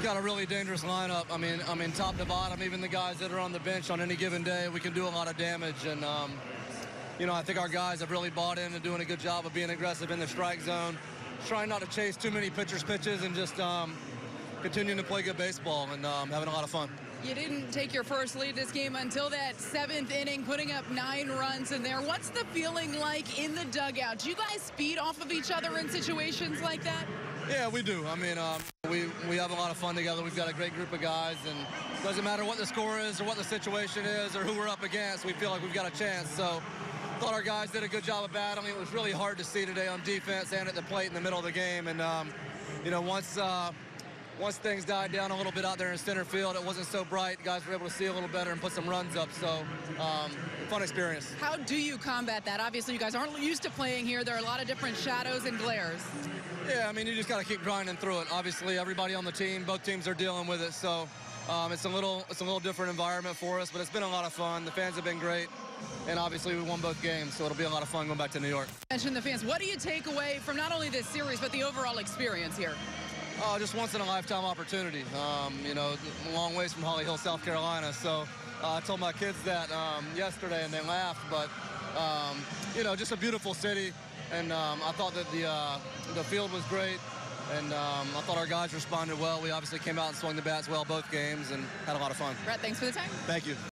got a really dangerous lineup. I mean, top to bottom, even the guys that are on the bench on any given day, we can do a lot of damage. And, I think our guys have really bought in and doing a good job of being aggressive in the strike zone, trying not to chase too many pitchers' pitches and just continuing to play good baseball and having a lot of fun. You didn't take your first lead this game until that 7th inning, putting up 9 runs in there. What's the feeling like in the dugout? Do you guys feed off of each other in situations like that? Yeah, we do. I mean, we have a lot of fun together. We've got a great group of guys, and it doesn't matter what the score is or what the situation is or who we're up against, we feel like we've got a chance. So I thought our guys did a good job of battling. It was really hard to see today on defense and at the plate in the middle of the game. And, once things died down a little bit out there in center field, it wasn't so bright. Guys were able to see a little better and put some runs up. So, fun experience. How do you combat that? Obviously, you guys aren't used to playing here. There are a lot of different shadows and glares. Yeah, I mean, you just got to keep grinding through it. Obviously, everybody on the team, both teams are dealing with it. So, it's a little different environment for us, but it's been a lot of fun. The fans have been great. And obviously, we won both games, so it'll be a lot of fun going back to New York. Mention the fans. What do you take away from not only this series, but the overall experience here? Just once-in-a-lifetime opportunity. A long ways from Holly Hill, South Carolina. So I told my kids that yesterday, and they laughed. But, just a beautiful city. And I thought that the field was great. And I thought our guys responded well. We obviously came out and swung the bats well both games and had a lot of fun. Brett, thanks for the time. Thank you.